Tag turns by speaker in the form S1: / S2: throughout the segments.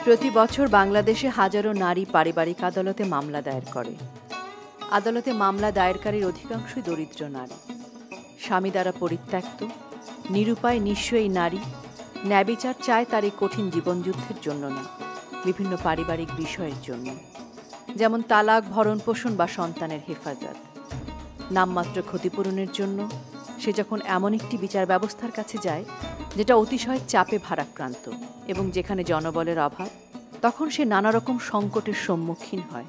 S1: প্রতি বছর বাংলাদেশে হাজারো নারী পারিবারিক আদালতে মামলা দায়ের করে। আদালতে মামলা দায়েরকারীর অধিকাংশই দরিদ্র নারী, স্বামী দ্বারা পরিত্যক্ত, নিরুপায় নিঃস্ব এই নারী ন্যায়বিচার চায় তার এই কঠিন জীবনযুদ্ধের জন্য না, বিভিন্ন পারিবারিক বিষয়ের জন্য, যেমন তালাক, ভরণপোষণ বা সন্তানের হেফাজত। নামমাত্র ক্ষতিপূরণের জন্য সে যখন এমন একটি বিচার ব্যবস্থার কাছে যায় যেটা অতিশয় চাপে ভারাক্রান্ত এবং যেখানে জনবলের অভাব, তখন সে নানা রকম সংকটের সম্মুখীন হয়।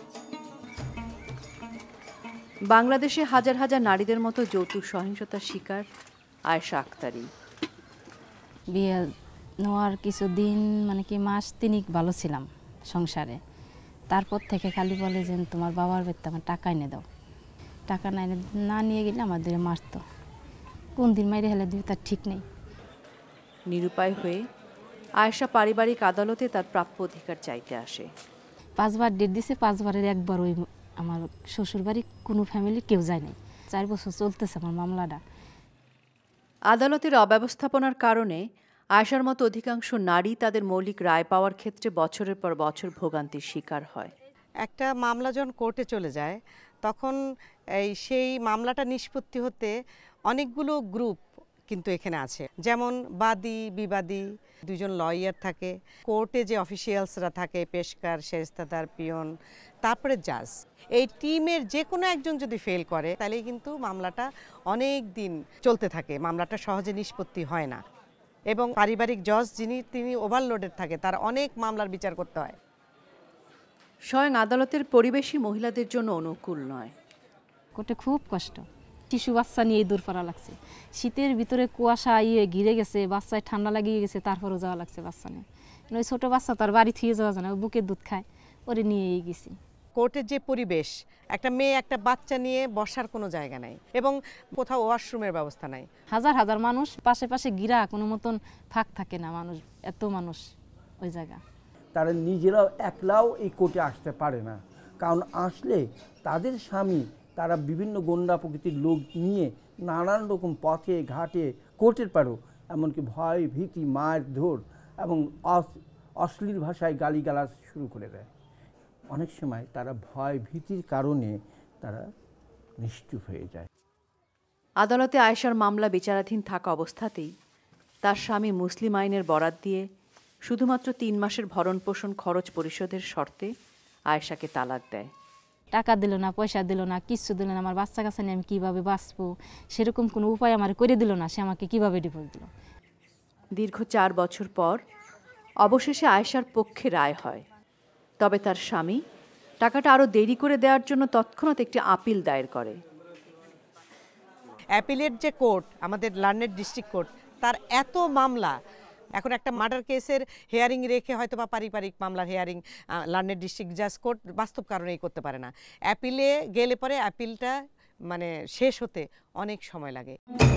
S1: বাংলাদেশে হাজার হাজার নারীদের মতো যৌতুক সহিংসতার শিকার আয়েশা আক্তারি।
S2: বিয়ে নেওয়ার কিছুদিন মাস 3 ভালো ছিলাম সংসারে। তারপর থেকে খালি বলে যে তোমার বাবার বাড়িতে আমার টাকা এনে দাও, টাকা না নিয়ে গেলে আমাদের মারত। কোন দিন মাইরে হেলে দিবে তার ঠিক নেই।
S1: নিরুপায় হয়ে আয়েশা পারিবারিক আদালতে তার প্রাপ্য অধিকার চাইতে আসে।
S2: 5 বার ডেট দিছে, 5 বারের একবার ওই আমার শ্বশুর বাড়ি কোনো ফ্যামিলি কেউ যায় নাই। 4 বছর চলতেছে আমার মামলাটা।
S1: আদালতের অব্যবস্থাপনার কারণে আয়েশার মতো অধিকাংশ নারী তাদের মৌলিক রায় পাওয়ার ক্ষেত্রে বছরের পর বছর ভোগান্তির শিকার হয়।
S3: একটা মামলা যখন কোর্টে চলে যায় তখন সেই মামলাটা নিষ্পত্তি হতে অনেকগুলো গ্রুপ কিন্তু এখানে আছে, যেমন বাদী বিবাদী, 2 জন লয়ার থাকে, কোর্টে যে অফিসিয়ালসরা থাকে, পেশকার, সেরেস্তাদার, পিয়ন, তারপরে জাজ। এই টিমের যে কোনো একজন যদি ফেল করে তাহলেই কিন্তু মামলাটা অনেক দিন চলতে থাকে, মামলাটা সহজে নিষ্পত্তি হয় না। এবং পারিবারিক জজ তিনি ওভারলোডেড থাকে, তার অনেক মামলার বিচার করতে হয়।
S1: স্বয়ং আদালতের পরিবেশই মহিলাদের জন্য অনুকূল নয়।
S2: কোর্টে খুব কষ্ট, শিশু বাচ্চা নিয়ে দূর করা লাগছে। শীতের ভিতরে কুয়াশা ঘিরে গেছে, বাচ্চায় ঠান্ডা লাগিয়ে গেছে, তারপরেও যাওয়া লাগছে বাচ্চা নিয়ে। ওই ছোটো বাচ্চা তার বাড়ি থুয়ে যাওয়া যায় না, ওই বুকের দুধ খায়, ওরে নিয়েই গেছি।
S3: কোর্টের যে পরিবেশ, একটা মেয়ে একটা বাচ্চা নিয়ে বসার কোনো জায়গা নাই এবং কোথাও ওয়াশরুমের ব্যবস্থা নাই।
S2: হাজার হাজার মানুষ পাশে পাশে ঘিরা, কোনো মতন ফাঁক থাকে না, মানুষ এত মানুষ ওই জায়গা।
S4: তারা নিজেরাও একলাও এই কোর্টে আসতে পারে না, কারণ আসলে তাদের স্বামী তারা বিভিন্ন গোন্ডা প্রকৃতির লোক নিয়ে নানান রকম পথে ঘাটে কোর্টের পারো, এমনকি ভয় ভীতি, মার ধর এবং অশ্লীল ভাষায় গালিগালাজ শুরু করে দেয়। অনেক সময় তারা ভয় ভীতির কারণে তারা নিশ্চুপ হয়ে যায়।
S1: আদালতে আয়েশার মামলা বিচারাধীন থাকা অবস্থাতেই তার স্বামী মুসলিম আইনের বরাত দিয়ে শুধুমাত্র 3 মাসের ভরণপোষণ খরচ পরিশোধের শর্তে আয়েশাকে তালাক দেয়।
S2: টাকা দিল না, পয়সা দিল না, কিচ্ছু দিল না। আমার বাচ্চা কাছে নিয়ে আমি কীভাবে বাঁচবো সেরকম কোনো উপায় আমার করে দিল না। সে আমাকে কীভাবে ডিভোর্স দিল।
S1: দীর্ঘ 4 বছর পর অবশেষে আয়েশার পক্ষে রায় হয়। তবে তার স্বামী টাকাটা আরও দেরি করে দেওয়ার জন্য তৎক্ষণাৎ একটি আপিল দায়ের করে।
S3: অ্যাপিলেট যে কোর্ট, আমাদের লার্নেড ডিস্ট্রিক্ট কোর্ট, তার এত মামলা, এখন একটা মার্ডার কেসের হেয়ারিং রেখে হয়তো বা পারিবারিক মামলার হেয়ারিং লার্নেড ডিস্ট্রিক্ট জাজ কোর্ট বাস্তব কারণেই করতে পারে না। অ্যাপিলে গেলে পরে অ্যাপিলটা শেষ হতে অনেক সময় লাগে।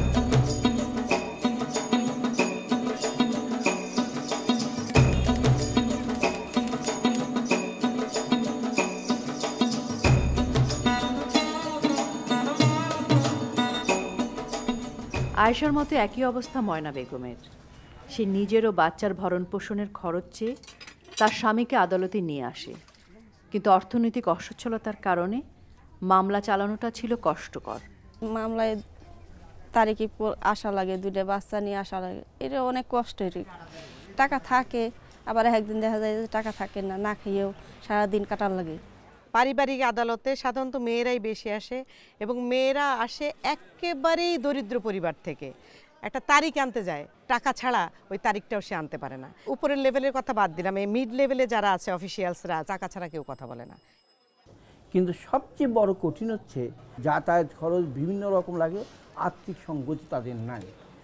S1: আয়েশার মতো একই অবস্থা ময়না বেগমের। সে নিজের ও বাচ্চার ভরণপোষণের খরচ চেয়ে তার স্বামীকে আদালতে নিয়ে আসে, কিন্তু অর্থনৈতিক অসচ্ছলতার কারণে মামলা চালানোটা ছিল কষ্টকর।
S5: মামলায় তারিখে আসা লাগে, 2টা বাচ্চা নিয়ে আসা লাগে, এটা অনেক কষ্টের। টাকা থাকে, আবার একদিন দেখা যায় যে টাকা থাকে না, না খেয়েও সারাদিন কাটার লাগে।
S3: পারিবারিক আদালতে সাধারণত মেয়েরাই বেশি আসে এবং মেয়েরা আসে একেবারেই দরিদ্র পরিবার থেকে। একটা তারিখ আনতে যায়, টাকা ছাড়া ওই তারিখটাও সে আনতে পারে না। উপরের লেভেলের কথা বাদ দিলাম, এই মিড লেভেলে যারা আছে অফিসিয়ালসরা, টাকা ছাড়া কেউ কথা বলে না।
S4: কিন্তু সবচেয়ে বড় কঠিন হচ্ছে যাতায়াত খরচ বিভিন্ন রকম লাগে, আর্থিক সঙ্গতি তাদের নাই।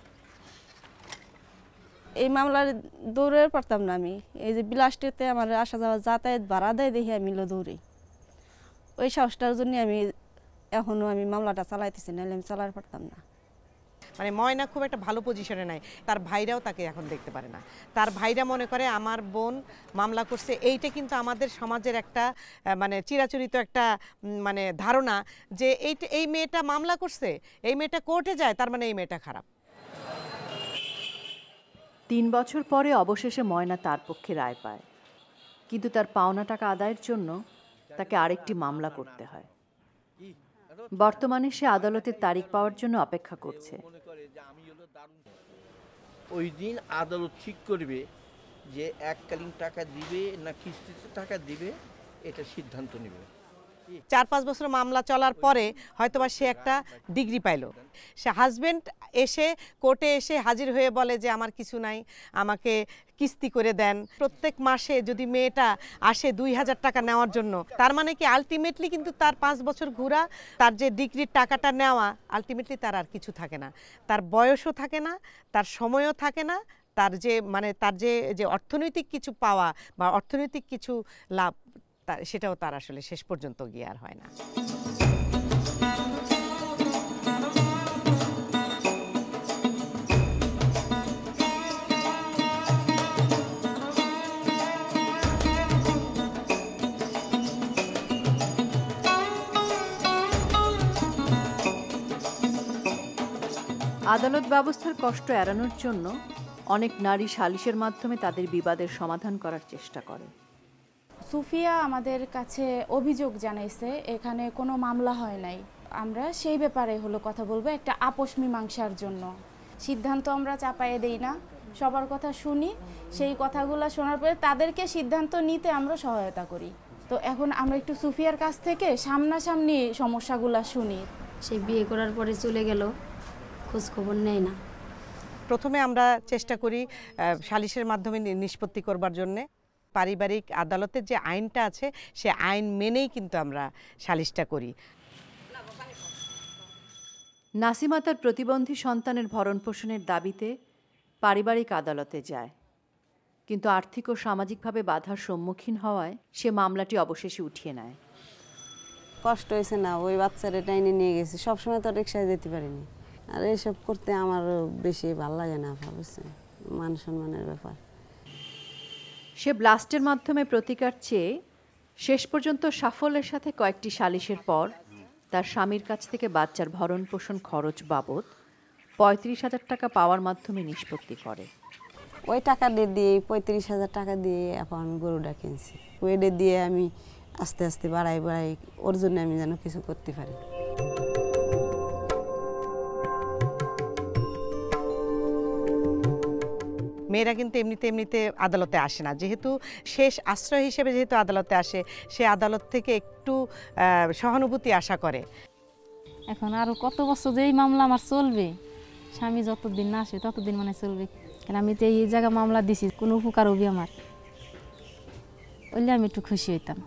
S5: এই মামলার দৌড়ে পারতাম না আমি। এই যে বিলাসটিতে আমার আসা যাওয়া যাতায়াত ভাড়া দেয় দেখি আমি দৌড়ি। ওই সাহসটার জন্য আমি এখনও মামলাটা চালাইতেছি, নাহলে আমি চালাতে পারতাম না।
S3: ময়না খুব একটা ভালো পজিশনে নাই, তার ভাইরাও তাকে এখন দেখতে পারে না। তার ভাইরা মনে করে আমার বোন মামলা করছে, এইটা কিন্তু আমাদের সমাজের একটা চিরাচরিত একটা ধারণা যে এই মেয়েটা মামলা করছে, এই মেয়েটা কোর্টে যায়, তার এই মেয়েটা খারাপ।
S1: 3 বছর পরে অবশেষে ময়না তার পক্ষে রায় পায়। কিন্তু তার পাওনা টাকা আদায়ের জন্য তাকে আরেকটি মামলা করতে হয়। বর্তমানে সে আদালতের তারিখ পাওয়ার জন্য অপেক্ষা করছে।
S6: ওই দিন আদালত ঠিক করবে যে এককালীন টাকা দিবে না কিস্তিতে টাকা দিবে, এটা সিদ্ধান্ত নেবে।
S3: 4-5 বছর মামলা চলার পরে হয়তোবা সে একটা ডিগ্রি পাইলো। সে হাজবেন্ড এসে কোর্টে এসে হাজির হয়ে বলে যে আমার কিছু নাই, আমাকে কিস্তি করে দেন। প্রত্যেক মাসে যদি মেয়েটা আসে 2000 টাকা নেওয়ার জন্য, তার মানে কি আলটিমেটলি কিন্তু তার 5 বছর ঘোরা, তার যে ডিগ্রির টাকাটা নেওয়া, আলটিমেটলি তার আর কিছু থাকে না। তার বয়সও থাকে না, তার সময়ও থাকে না, তার যে তার যে অর্থনৈতিক কিছু পাওয়া বা অর্থনৈতিক কিছু লাভ, সেটাও তার আসলে শেষ পর্যন্ত গিয়ে আর হয় না।
S1: আদালত ব্যবস্থার কষ্ট এড়ানোর জন্য অনেক নারী সালিশের মাধ্যমে তাদের বিবাদের সমাধান করার চেষ্টা করে।
S7: সুফিয়া আমাদের কাছে অভিযোগ জানাইছে এখানে কোনো মামলা হয় নাই, আমরা সেই ব্যাপারে কথা বলবো একটা আপোষ মীমাংসার জন্য। সিদ্ধান্ত আমরা চাপায়ে দেই না, সবার কথা শুনি, সেই কথাগুলো শোনার পরে তাদেরকে সিদ্ধান্ত নিতে আমরা সহায়তা করি। তো এখন আমরা একটু সুফিয়ার কাছ থেকে সামনাসামনি সমস্যাগুলো শুনি।
S8: সে বিয়ে করার পরে চলে গেল, খোঁজ খবর নেয় না।
S3: প্রথমে আমরা চেষ্টা করি সালিশের মাধ্যমে নিষ্পত্তি করবার জন্যে। পারিবারিক আদালতের যে আইনটা আছে সে আইন মেনেই কিন্তু আমরা সালিশটা করি।
S1: নাসিমা তার প্রতিবন্ধী সন্তানের ভরণ পোষণের দাবিতে পারিবারিক আদালতে যায়, কিন্তু আর্থিক ও সামাজিকভাবে বাধার সম্মুখীন হওয়ায় সে মামলাটি অবশেষে উঠিয়ে নেয়।
S9: কষ্ট হয়েছে না, ওই বাচ্চারে টাইনে নিয়ে গেছি, সবসময় তো রিক্সায় যেতে পারিনি। আর এইসব করতে আমার বেশি ভালো লাগে না, ভাবছেন মান সম্মানের ব্যাপার।
S1: সে ব্লাস্টের মাধ্যমে প্রতিকার চেয়ে শেষ পর্যন্ত সাফল্যের সাথে কয়েকটি সালিশের পর তার স্বামীর কাছ থেকে বাচ্চার ভরণ পোষণ খরচ বাবদ 35,000 টাকা পাওয়ার মাধ্যমে নিষ্পত্তি করে।
S9: ওই টাকা দিয়ে 35,000 টাকা দিয়ে এখন আমি গরুটা কিনছি। ওইটা দিয়ে আমি আস্তে আস্তে বাড়াই ওর জন্য আমি যেন কিছু করতে পারি।
S3: মেয়েরা কিন্তু এমনিতে আদালতে আসে না, যেহেতু শেষ আশ্রয় হিসেবে যেহেতু আদালতে আসে, সে আদালত থেকে একটু সহানুভূতি আশা করে।
S2: এখন আরও কত বছর যে এই মামলা আমার চলবে, স্বামী যতদিন না আসবে ততদিন চলবে। কারণ আমি তো এই জায়গায় মামলা দিছি, কোনো উপকার হবি আমার, বললে আমি একটু খুশি হইতাম।